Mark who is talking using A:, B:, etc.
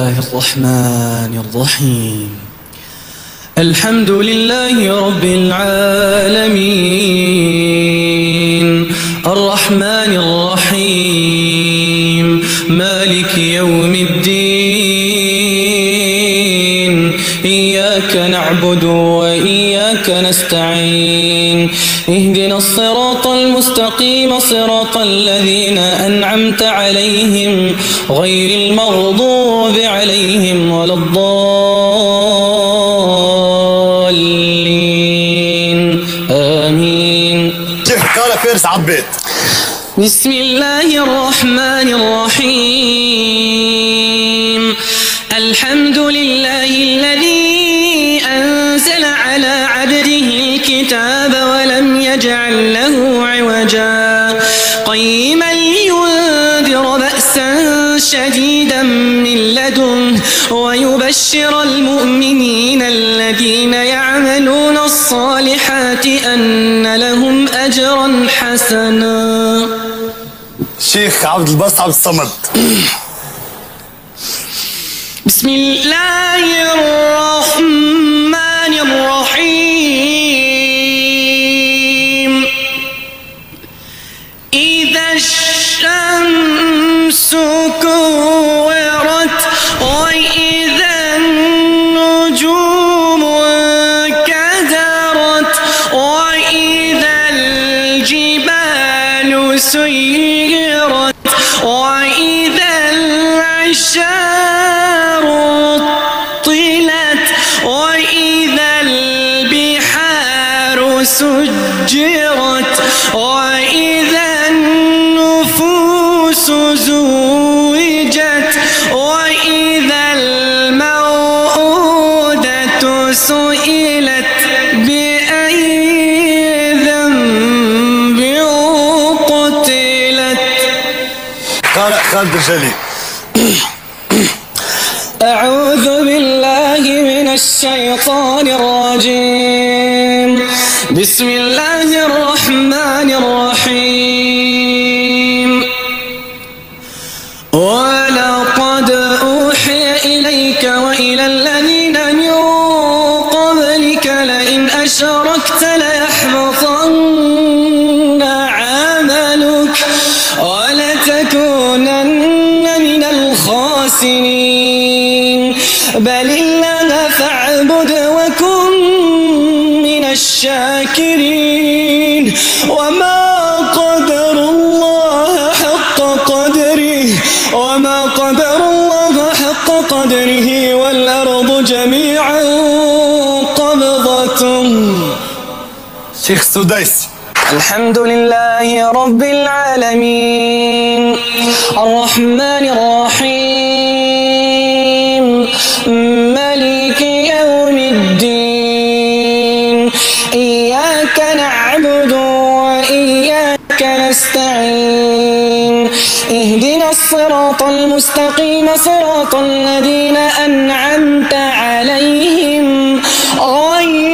A: الله الرحمن الرحيم. الحمد لله رب العالمين الرحمن الرحيم مالك يوم الدين إياك نعبد وإياك نستعين اهدنا الصراط المستقيم صراط الذين أنعمت عليهم غير المغضوب عليهم ولا الضالين آمين.
B: قال فارس عبيت.
A: بسم الله الرحمن الرحيم. الحمد لله الذي أنزل على عبده الكتاب ولم يجعل له عوجا قيما لينذر بأسا شديدا من لدنه ويبشر المؤمنين الذين يعملون الصالحات أن لهم أجرا حسنا.
B: شيخ عبد الباسط عبد الصمد.
A: بسم الله الرحمن الرحيم. إذا الشمس كورت وإذا النجوم انكدرت وإذا الجبال سيرت وإذا العشار طلت وإذا البحار سجرت وإذا النفوس زوجت وإذا الموءودة سئلت بأي ذنب قتلت.
B: قال خالد الجلي.
A: أعوذ بالله من الشيطان الرجيم. بسم الله الرحمن الرحيم. ولقد أوحي إليك وإلى الذين من قبلك لئن أشركت ليحبطن عملك ولتكونن من الخاسرين بل الله فاعبد وكن من الشاكرين وما قدر الله حق قدره والأرض جميعا قبضته.
B: شيخ السديس.
A: الحمد لله رب العالمين الرحمن الرحيم مالك يوم الدين إياك نعبد وإياك نستعين اهدنا الصراط المستقيم صراط الذين أنعمت عليهم غير